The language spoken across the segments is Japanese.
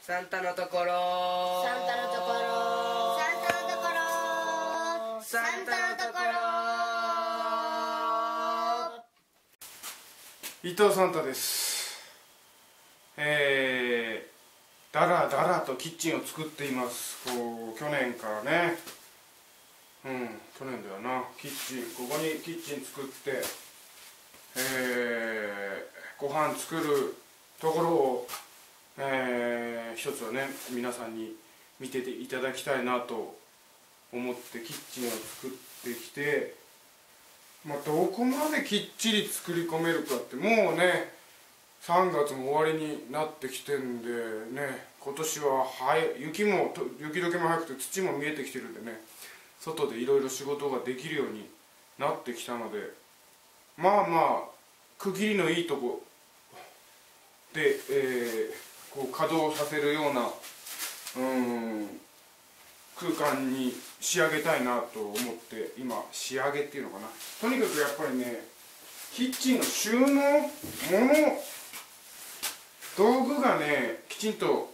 サンタのところサンタのところサンタのところサンタのところ。 伊藤サンタです。だらだらとキッチンを作っています。こう去年からね、去年だよな。キッチン、ここにキッチン作って、ご飯作るところを、一つはね、皆さんに見ていただきたいなと思ってキッチンを作ってきて、どこまできっちり作り込めるかって、もうね3月も終わりになってきてんでね、今年は雪解けも早くて土も見えてきてるんでね、外でいろいろ仕事ができるようになってきたので、区切りのいいとこで、こう稼働させるような空間に仕上げたいなと思って、今仕上げっていうのかな、とにかくやっぱりね、キッチンの収納道具がねきちんと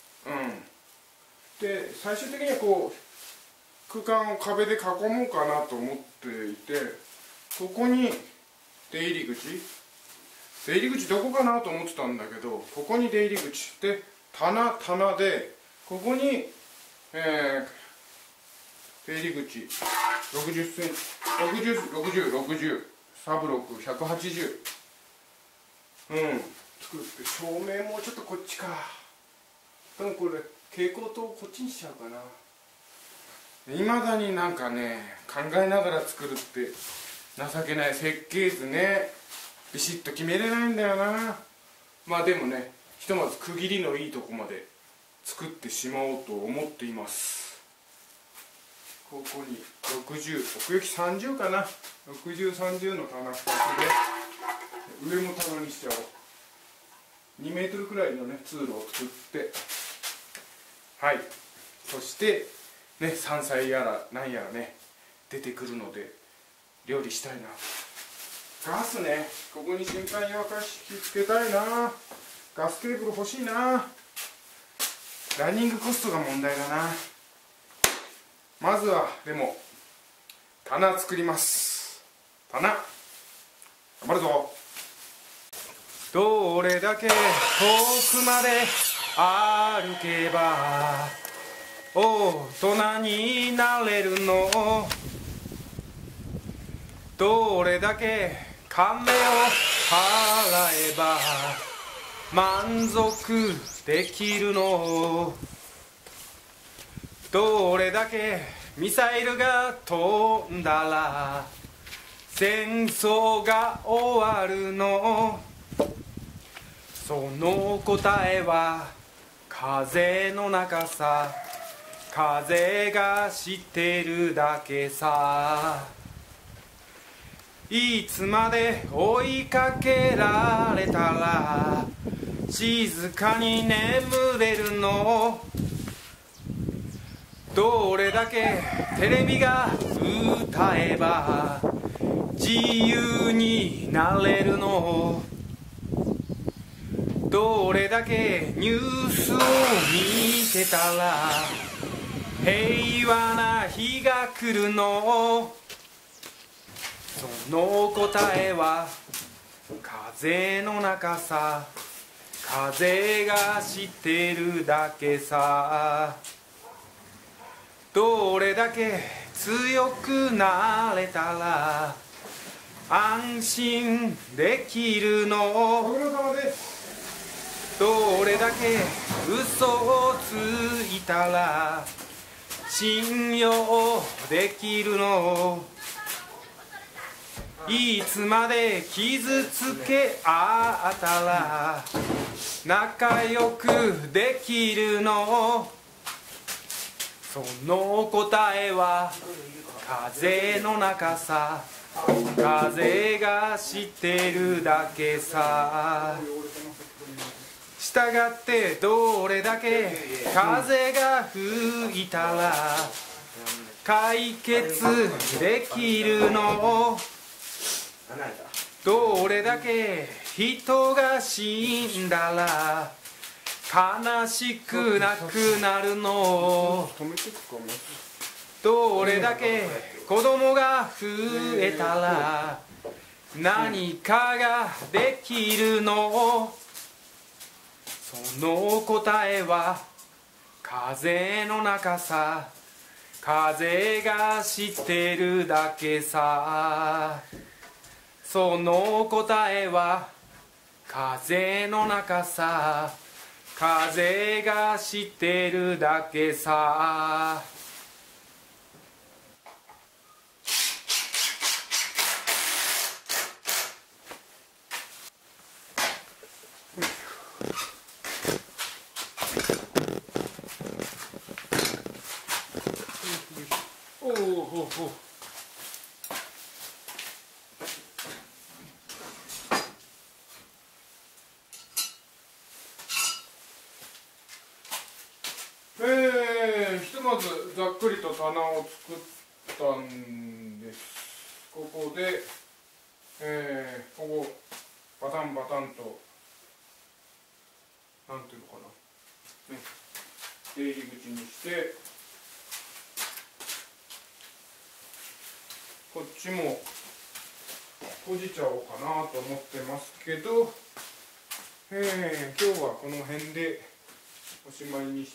で、最終的にはこう空間を壁で囲もうかなと思っていて、ここに出入り口どこかなと思ってたんだけど、ここに出入り口で棚で、ここに、出入り口60センチ60サブロック180作って、照明もちょっとこっちか。でもこれ蛍光灯こっちにしちゃうかな。いまだになんかね考えながら作るって情けない。設計図ねビシッと決めれないんだよな。でもね、ひとまず区切りのいいとこまで作ってしまおうと思っています。ここに60、奥行き30かな、60、30の棚2つで、上も棚にしちゃおう。2メートルくらいのね通路を作って、はい、そしてね、山菜やら何やらね出てくるので料理したいな。ガスね、ここに深海湯沸かし器つけたいな。ガスケーブル欲しいな。ランニングコストが問題だな。まずはでも棚作ります。棚頑張るぞ。どれだけ遠くまで歩けば大人になれるの。どれだけ金を払えば満足できるの。どれだけミサイルが飛んだら戦争が終わるの。その答えは風の中さ。風が知ってるだけさ。いつまで追いかけられたら静かに眠れるの。どれだけテレビが歌えば自由になれるの。どれだけニュースを見てたら平和な日が来るの。その答えは風の中さ。風が知ってるだけさ。どれだけ強くなれたら安心できるの。ご苦労様です。 どれだけ嘘をついたら信用できるの。いつまで傷つけ合ったら仲良くできるの。その答えは風の中さ。風が知ってるだけさ。したがってどれだけ風が吹いたら解決できるの。どれだけ人が死んだら悲しくなくなるの止めてくかも。 どれだけ子供が増えたら何かができるの。その答えは風の中さ。風が知ってるだけさ。その答えは風の中さ。風が知ってるだけさ。おおほほ。ひとまずざっくりと棚を作ったんです。ここで、ここバタンバタンとなんていうのかな、ね、出入り口にして、こっちも閉じちゃおうかなと思ってますけど、今日はこの辺でおしまいにして、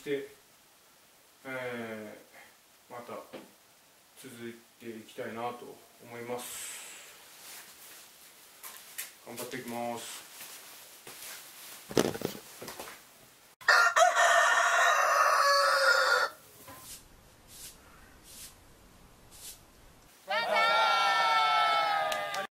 また続いていきたいなと思います。頑張っていきます。